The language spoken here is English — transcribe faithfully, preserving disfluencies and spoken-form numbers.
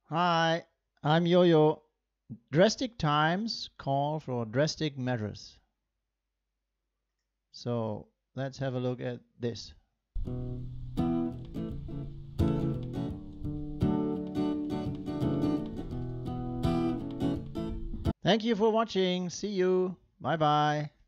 Hi, I'm Yo-Yo. Drastic times call for drastic measures. So let's have a look at this. Thank you for watching. See you. Bye bye.